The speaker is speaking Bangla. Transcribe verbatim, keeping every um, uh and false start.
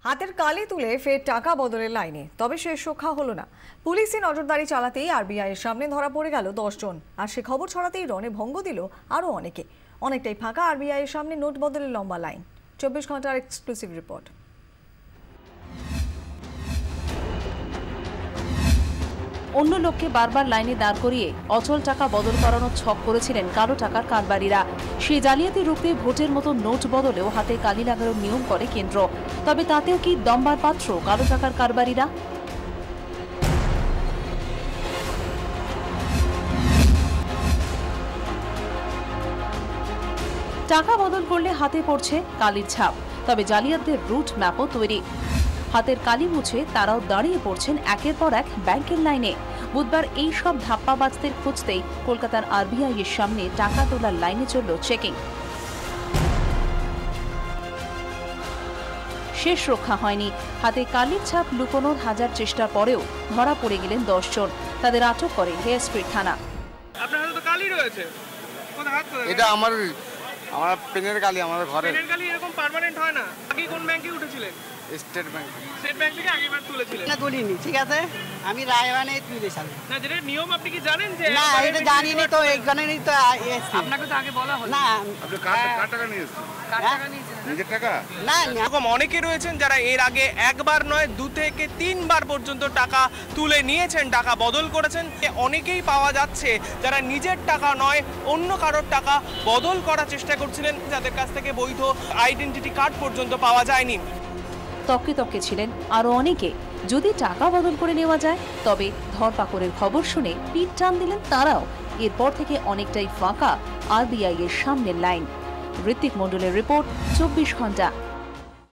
হাতের কালি তুলে ফের টাকা বদলের লাইনে, তবে শেষ রক্ষা হলো না। পুলিশি নজরদারি চালাতেই আরবিআই এর সামনে ধরা পড়ে গেল দশ জন, আর সে খবর ছড়াতেই রণে ভঙ্গ দিল আরো অনেকে। অনেকটাই ফাঁকা আরবিআই এর সামনে নোট বদলের লম্বা লাইন। চব্বিশ ঘন্টার এক্সক্লুসিভ রিপোর্ট। অন্য লোককে বারবার লাইনে দাঁড় করিয়ে অচল টাকা বদল করানোর ছক করেছিলেন কালো টাকার কারবারিরা। সেই জালিয়াতি রুখতে ভোটের মতো নোট বদলেও হাতে কালি লাগানোর নিয়ম করে কেন্দ্র। তবে তাতেও কি দমবার পাত্র কালো টাকার কারবারিরা? টাকা বদল করলে হাতে পড়ছে কালির ছাপ, তবে জালিয়াতদের রুট ম্যাপও তৈরি। হাতের কালি মুছে তারাও দাঁড়িয়ে পড়ছেন একের পর এক ব্যাংকের লাইনে। বুধবার এই সব ধাপ্পাবাজদের খুঁজতেই কলকাতার আরবিআই এর সামনে টাকা তোলার লাইনে চলল চেকিং। শেষ রক্ষা হয়নি। হাতে কালির ছাপ লুকোনোর হাজার চেষ্টার পরেও ধরা পড়ে গেলেন দশ জন। তাদের আটক করে হেয়ার স্ট্রিট থানা। আপনার হাতে তো কালি রয়েছে, কোন হাত কোথায়? এটা আমার আমার পেনের কালি, আমার ঘরে। পেনের কালি এরকম পার্মানেন্ট হয় না। আগে কোন ব্যাংকে উঠেছিলেন? State bank. স্টেট ব্যাংক থেকে আগেবার তুলেছিলেন? না, তুলিনি। ঠিক আছে, আমি রায়বানে তুলেছিলাম। না, যেটা নিয়ম আপনি কি জানেন? যে না, এটা জানি না তো, এই কারণেই তো এসেছি। আপনাকে তো আগে বলা হলো না। আপনি কার কার টাকা নিয়েছেন? কার টাকা নিয়েছেন? নিজের টাকা? না, এরকম অনেকে রয়েছেন যারা এর আগে একবার নয় দু থেকে তিনবার পর্যন্ত টাকা তুলে নিয়েছেন, টাকা বদল করেছেন। অনেকেই পাওয়া যাচ্ছে যারা নিজের টাকা নয় অন্য কারোর টাকা বদল করার চেষ্টা করছিলেন, যাদের কাছ থেকে বৈধ আইডেন্টিটি কার্ড পর্যন্ত পাওয়া যায়নি। তককে তককে ছিলেন আরো অনেকে। যদি টাকা বদল করে নেওয়া যায় তবে ধরপাকড়ের খবর শুনে পিঠ টান দিলেন তারাও। এরপর থেকে অনেকটাই ফাঁকা আরবিআই এর সামনের লাইন। ঋত্বিক মণ্ডলের রিপোর্ট, চব্বিশ ঘন্টা।